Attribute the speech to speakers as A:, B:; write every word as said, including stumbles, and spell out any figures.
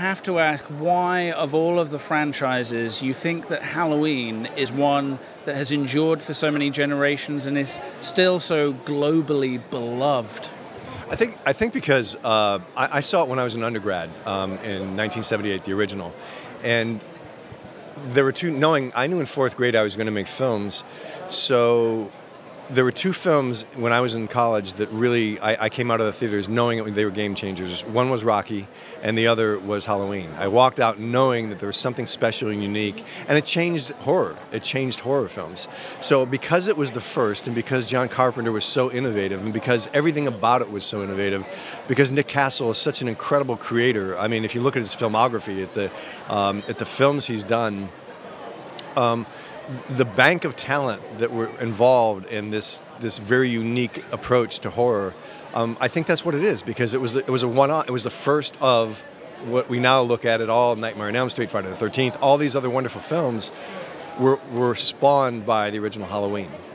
A: have to ask why, of all of the franchises, you think that Halloween is one that has endured for so many generations and is still so globally beloved.
B: I think I think because uh, I, I saw it when I was an undergrad um, in nineteen seventy-eight, the original, and there were two. Knowing I knew in fourth grade I was going to make films, so there were two films when I was in college that really I, I came out of the theaters knowing it, they were game changers. One was Rocky, and the other was Halloween. I walked out knowing that there was something special and unique, and it changed horror. It changed horror films. So because it was the first, and because John Carpenter was so innovative, and because everything about it was so innovative, because Nick Castle is such an incredible creator. I mean, if you look at his filmography, at the um, at the films he's done. Um, The bank of talent that were involved in this this very unique approach to horror, um, I think that's what it is, because it was it was a one-off. It was the first of what we now look at it all: Nightmare on Elm Street, Friday the thirteenth, all these other wonderful films were were spawned by the original Halloween.